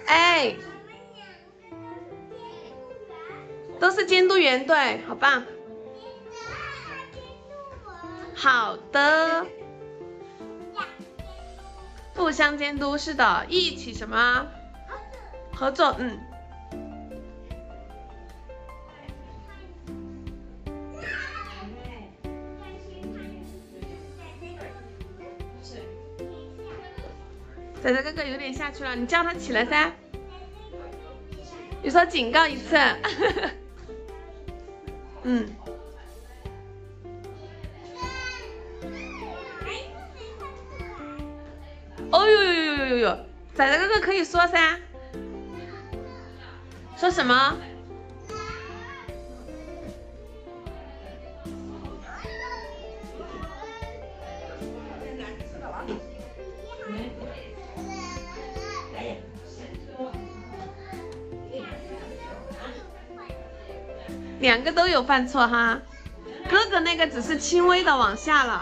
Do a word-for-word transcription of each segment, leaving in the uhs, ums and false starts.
哎，都是监督员，对，好棒。好的，互相监督，是的，一起什么？合作，嗯。仔仔哥哥有点下去了，你叫他起来噻。你说警告一次。嗯。哦呦呦呦呦呦！仔仔哥哥可以说噻。说什么？两个都有犯错哈，哥哥那个只是轻微的往下了。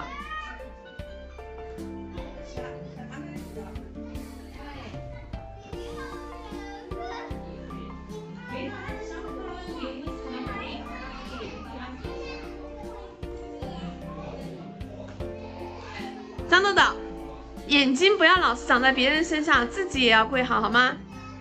张豆豆，眼睛不要老是长在别人身上，自己也要跪好，好吗？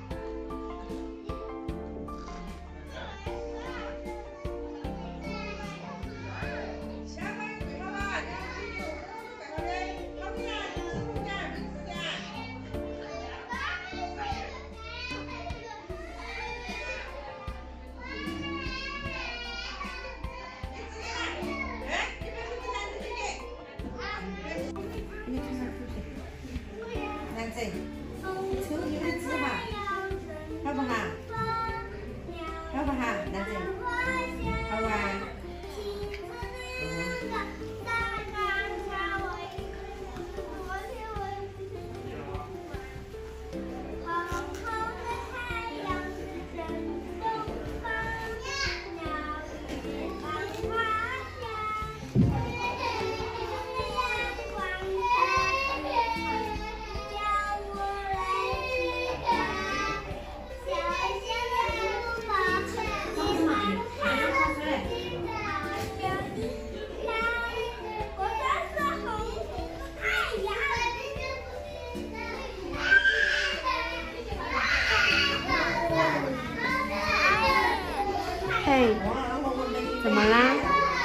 嘿，怎么啦？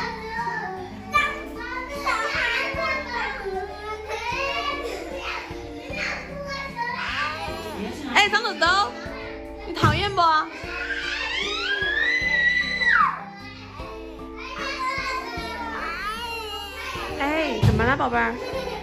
哎，张豆豆，你讨厌不？哎，怎么了，宝贝儿？